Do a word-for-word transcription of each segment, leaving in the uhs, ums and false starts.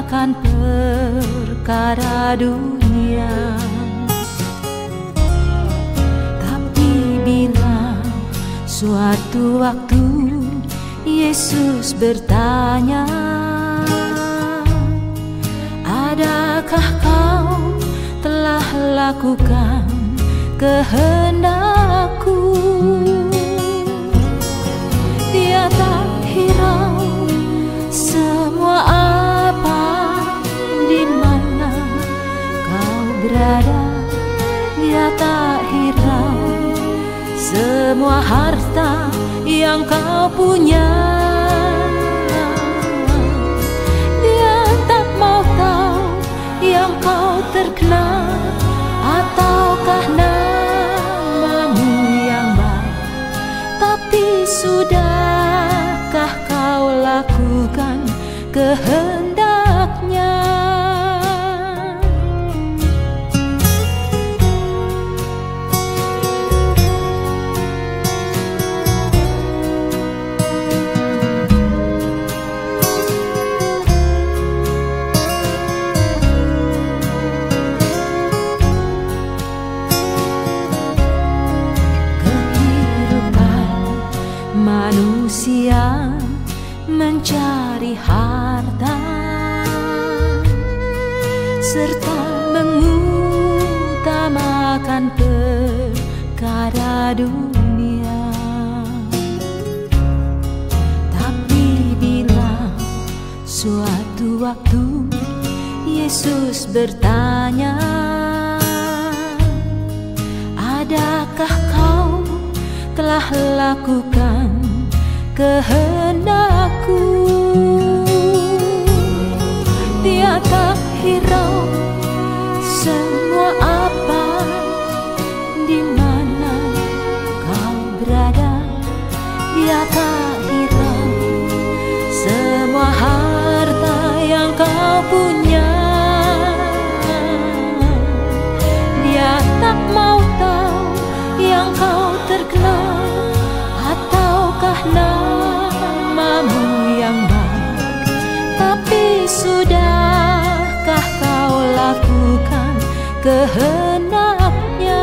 akan perkara dunia. Tapi bila suatu waktu Yesus bertanya, adakah kau telah lakukan kehendak-Ku? Dia tak hirau semua apa, di mana kau berada. Dia tak hirau semua harta yang kau punya. Dia tak mau tahu yang kau terkenal, ataukah namamu yang baik. Tapi sudahkah kau lakukan kehendak-Nya? Manusia mencari harta serta mengutamakan perkara dunia. Tapi bila suatu waktu Yesus bertanya, adakah kau telah lakukan kehendak-Ku? Dia tak hirau semua apa, di mana kau berada. Dia tak hirau semua harta yang kau punya. Dia tak mau tahu yang kau terkenal, ataukah namamu yang baik. Tapi sudahkah kau lakukan kehendak-Nya?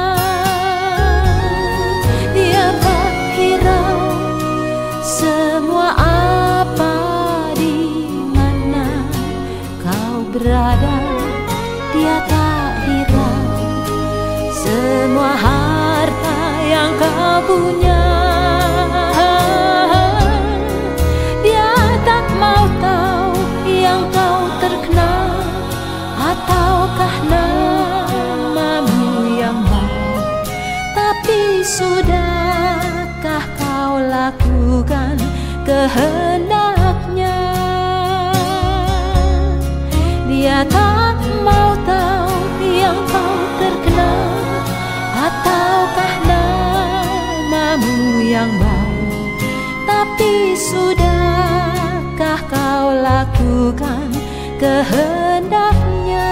Dia tak hirau semua apa, di mana kau berada. Dia tak hirau semua harta yang kau punya. Dia tak mau tahu yang kau terkenal, ataukah namamu yang baik. Tapi sudahkah kau lakukan kehendak-Nya? Dia tak mau tahu yang kau terkenal, ataukah namamu yang baik. Tapi sudahkah kau lakukan kehendak-Nya?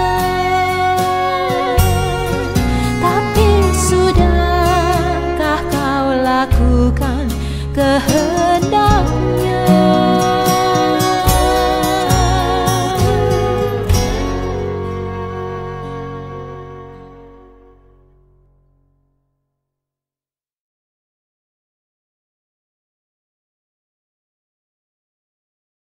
Tapi sudahkah kau lakukan kehendak-Nya?